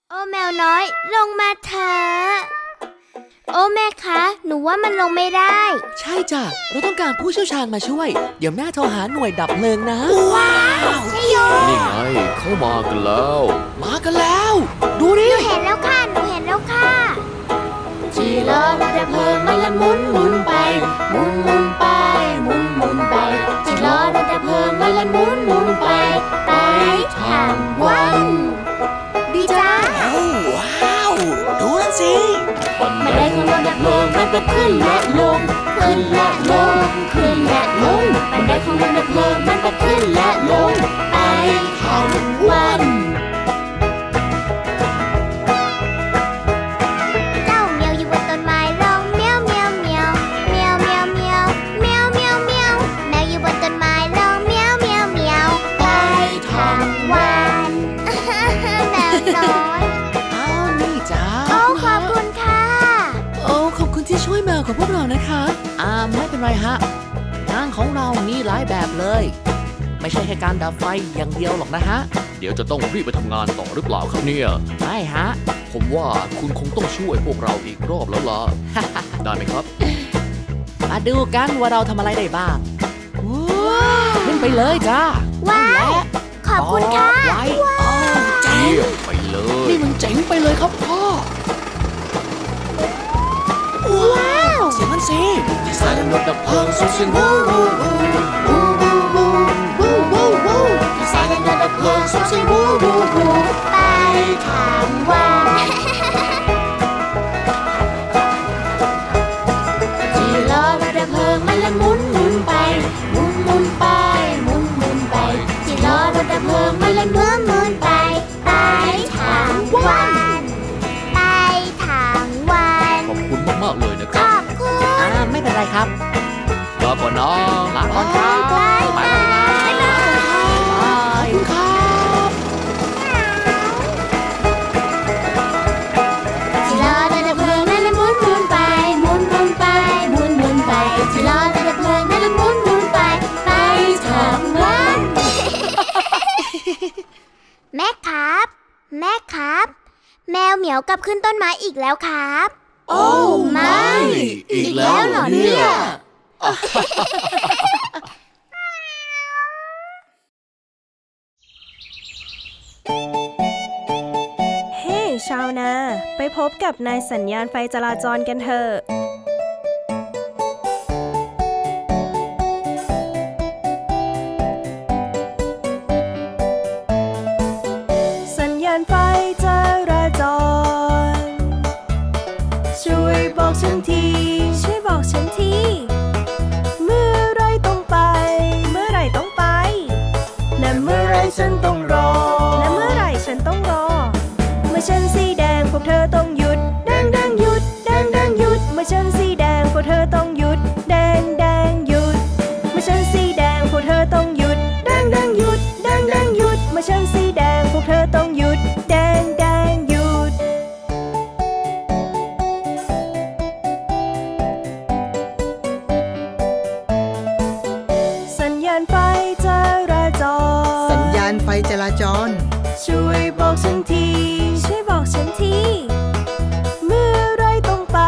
โอ้แมวน้อยลงมาเถอะโอ้แม่คะหนูว่ามันลงไม่ได้ใช่จ้ะเราต้องการผู้เชี่ยวชาญมาช่วยเดี๋ยวแม่โทรหาหน่วยดับเพลิงนะว้าวใช่โยนี่ไงเข้ามากันแล้วดูดิหนูเห็นแล้วค่ะจีโร่รถดับเพลิงมันละหมุนไปหมุนไปจีโร่รถดับเพลิงมันละหมุนไปทางวันดีจ้าว้าวดูนั่นสิมันได้ของรถดับเพลิงมันก็ขึ้นและลงมันได้ของรถดับเพลิงมันก็ขึ้นและลงไปทางวันของพวกเรานะคะไม่เป็นไรฮะงานของเรามีหลายแบบเลยไม่ใช่แค่การดับไฟอย่างเดียวหรอกนะฮะเดี๋ยวจะต้องรีบไปทำงานต่อหรือเปล่าครับเนี่ยใช่ฮะผมว่าคุณคงต้องช่วยพวกเราอีกรอบแล้วล่ะ ได้ไหมครับมาดูกันว่าเราทำอะไรได้บ้างขึ้นไปเลยจ้าว้าวขอบคุณค่ะเจ๋งไปเลยนี่มันเจ๋งไปเลยครับพ่อว้าวเสียงมันสิที่สายรถดับเพลิงส่งเสียงวูวูที่สายรถดับเพลิงส่งเสียงวูไปทางวันจีโร่รถดับเพลิงมันละหมุนไปจีโร่รถดับเพลิงมันละหมุนไปทางวันขอบคุณมากๆเลยนะครับขอบคุณไม่เป็นไรครับลาก่อนนะลาก่อนครับไปคุณครับจีโร่รถดับเพลิงมันละหมุนไปจีโร่รถดับเพลิงมันละหมุนไปทางวันแม่ครับแมวเหมียวกลับขึ้นต้นไม้อีกแล้วครับโอ้ไม่อีกแล้วเหรอเนี่ยเฮ้ชาวนาไปพบกับนายสัญญาณไฟจราจรกันเถอะสัญญาณไฟจราจรช่วยบอกฉันทีเมื่อไรต้องไปและเมื่อไรฉันต้องรอเมื่อฉันสีแดงพวกเธอต้องหยุดแดงหยุดเมื่อฉันสีแดงพวกเธอต้องหยุดแดงหยุดเมื่อฉันสีแดงพวกเธอต้องหยุดแดงหยุดเมื่อฉันสีแดงพวกเธอต้องหยุดแดงหยุดสัญญาณไฟจราจรช่วยบอกฉันทีเมื่อไรต้องไป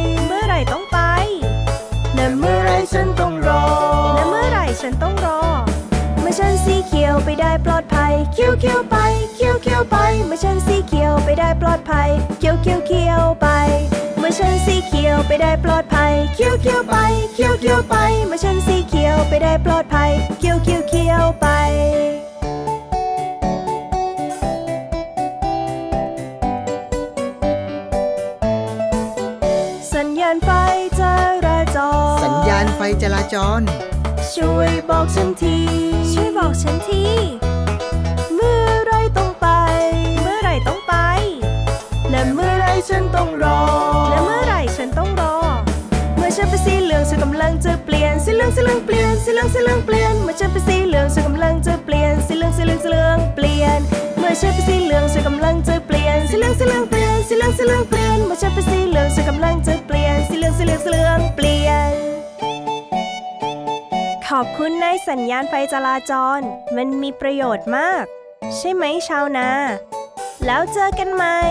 และเมื่อไรฉันต้องรอเมื่อฉันสีเขียวไปได้ปลอดภัยเขียวไปเมื่อฉันสีเขียวไปได้ปลอดภัยเขียวไปเมื่อฉันสีเขียวไปได้ปลอดภัยเขียวไปเมื่อฉันสีเขียวไปได้ปลอดภัยเขียวไปสัญญาณไฟจราจรช่วยบอกฉันทีเมื่อไรต้องไปและเมื่อไรฉันต้องรอเมื่อฉันเป็นสีเหลืองฉันกำลังจะเปลี่ยนสีเหลืองเปลี่ยนเมื่อฉันเป็นสีเหลืองฉันกำลังจะเปลี่ยนสีเหลืองเปลี่ยนเมื่อฉันเป็นสีเหลืองฉันกำลังจะเปลี่ยนสีเหลืองเปลี่ยนเมื่อฉันเป็นสีเหลืองฉันกำลังจะเปลี่ยนสีเหลืองเปลี่ยนขอบคุณนายสัญญาณไฟจราจรมันมีประโยชน์มากใช่ไหมชาวนาแล้วเจอกันใหม่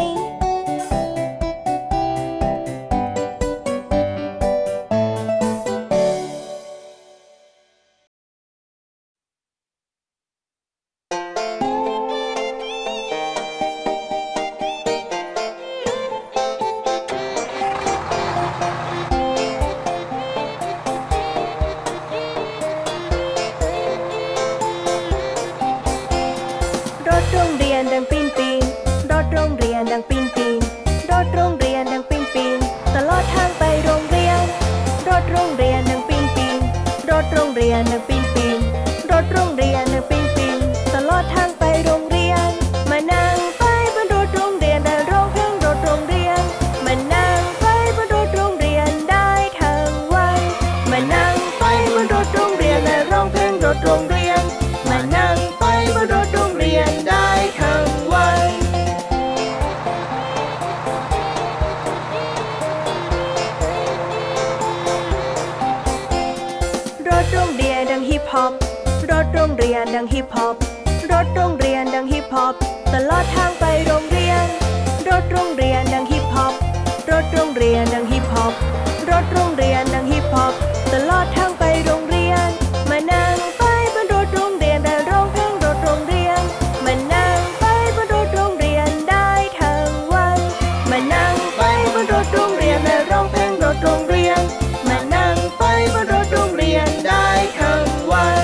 ตลอดทางไปโรงเรียนรถโรงเรียนดังฮิปฮอปรถโรงเรียนดังฮิปฮอปรถโรงเรียนดังฮิปฮอปตลอดทางไปโรงเรียนมานั่งไปบนรถโรงเรียนและร้องเพลงรถโรงเรียนมานั่งไปบนรถโรงเรียนได้ทั้งวันมานั่งไปบนรถโรงเรียนและร้องเพลงรถโรงเรียนมานั่งไปบนรถโรงเรียนได้ทั้งวัน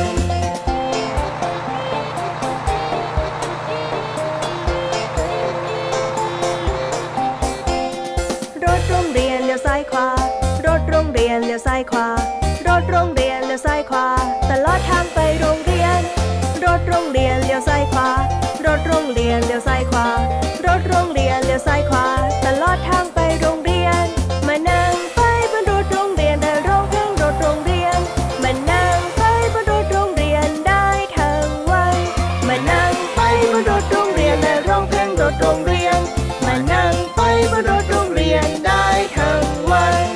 ซ้ายขวารถโรงเรียนเลี้ยวซ้ายขวารถโรงเรียนเลี้ยวซ้ายขวาตลอดทางไปโรงเรียนรถโรงเรียนเลี้ยวซ้ายขวารถโรงเรียนเลี้ยวซ้ายขวารถโรงเรียนเลี้ยวซ้ายขวาตลอดทางไปโรงเรียนมานั่งไปบนรถโรงเรียนและร้องเพลงรถโรงเรียนมานั่งไปบนรถโรงเรียนได้ทั้งวันมานั่งไปบนรถโรงเรียนและร้องเพลงรถโรงเรียนมานั่งไปบนรถโรงเรียนได้ทั้งวัน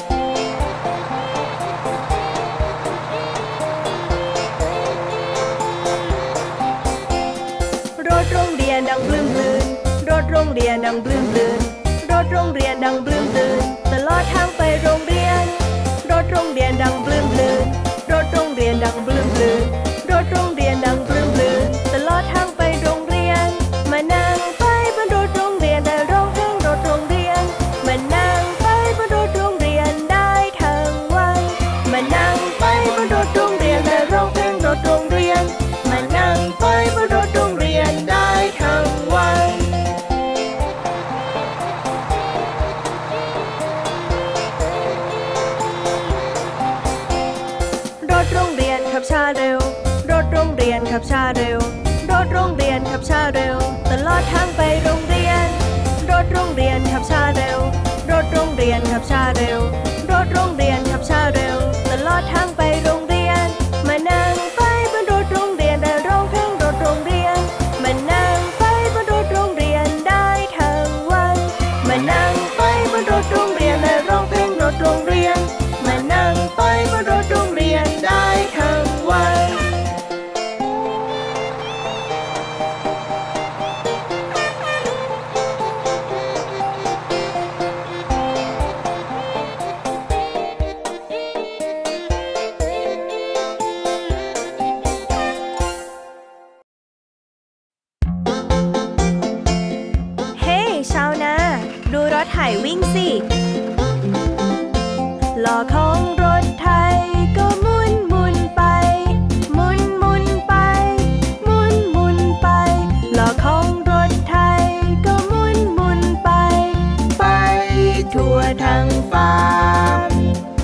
รถโรงเรียนดังปลื้มปลื้นรถโรงเรียนดังปลื้มปลื้นรถโรงเรียนดังปลื้มปลื้นตลอดทางไปโรงเรียนรถโรงเรียนดังปลื้มปลื้นรถโรงเรียนดังปลื้มปลื้นรถโรงเรียนดังปลื้มปลื้นตลอดทางไปโรงเรียนมานั่งไปบนรถโรงเรียนและร้องเพลงรถโรงเรียนมานั่งไปบนรถโรงเรียนได้ทั้งวันมานั่งไปบนรถโรงเรียนและร้องเพลงรถโรงเรียนมานั่งไปบนรถโรงเรียนได้ทั้งวันรถโรงเรียนขับช้าเร็วรถโรงเรียนขับช้าเร็วรถโรงเรียนขับช้าเร็วตลอดทางไปโรงเรียนรถโรงเรียนขับช้าเร็วรถโรงเรียนขับช้าเร็วรถโรงเรียนขับช้าเร็วตลอดทางไปโรงเรียนมานั่งไปบนรถโรงเรียนและร้องเพลงรถโรงเรียนมานั่งไปบนรถโรงเรียนได้ทั้งวันมานั่งไปบนรถโรงเรียนและร้องเพลงรถโรงเรียนมานั่งไปบนรถโรงเรียนได้ทั้งวันชาวนาดูรถไถวิ่งสิล้อของรถไถก็หมุนหมุนไปหมุนหมุนไปหมุนหมุนไปล้อของรถไถก็หมุนหมุนไปไปทั่วทั้งฟาร์ม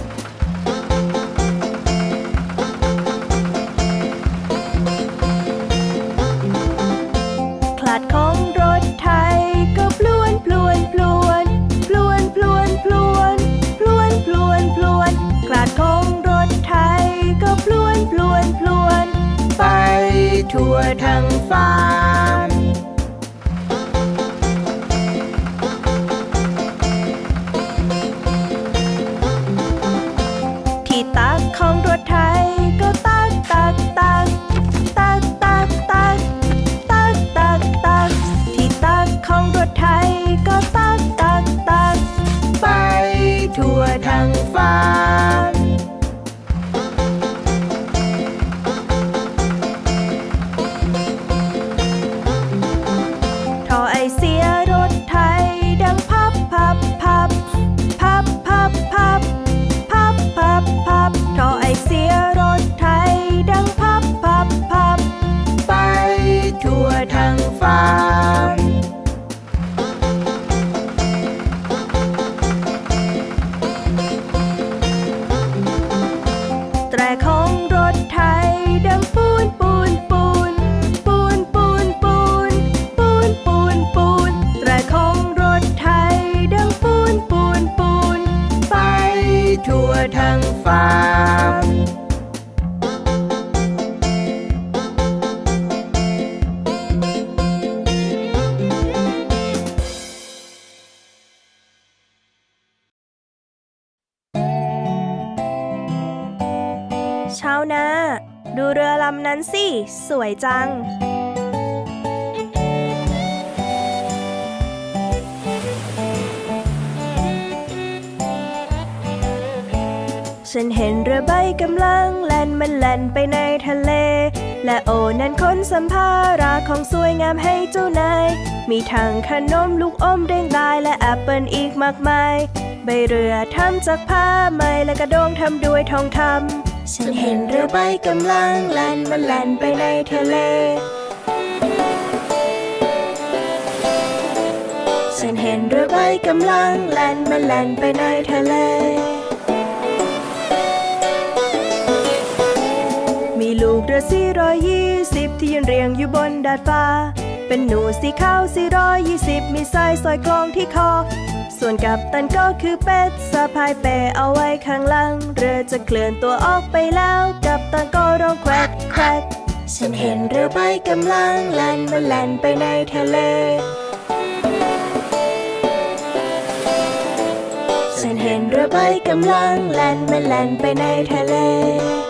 คลัดของรถไถก็พลวนพลวนพลวนพลวนพลวนพลวนพลวนพลวนพลวนคลัดของรถไถก็พลวนพลวนพลวนไปทั่วทั้งฟาร์มที่ตักของรถไถก็ตักตักตักตักตักตักตักตักตักที่ตักชาวนาดูเรือลำนั้นสิสวยจังฉันเห็นเรือใบกำลังแล่นมันแล่นไปในทะเลและโอนั้นขนสัมภาระของสวยงามให้เจ้านายมีทั้งขนมลูกอมแดงดายและแอปเปิลอีกมากมายใบเรือทำจากผ้าไหมและกระด้งทำด้วยทองคำฉันเห็นเรือใบกำลังแล่นมันแล่นไปในทะเลฉันเห็นเรือใบกำลังแล่นมันแล่นไปในทะเลมีลูกเรือ420ที่ยืนเรียงอยู่บนดาดฟ้าเป็นหนูสีขาว420มีสายสร้อยคล้องที่คอส่วนกัปตันก็คือเป็ดสะพายเป้เอาไว้ข้างหลังเรือจะเคลื่อนตัวออกไปแล้วกัปตันก็ร้องแควกแควกฉันเห็นเรือใบกำลังแล่นมันแล่นไปในทะเลฉันเห็นเรือใบกำลังแล่นมันแล่นไปในทะเล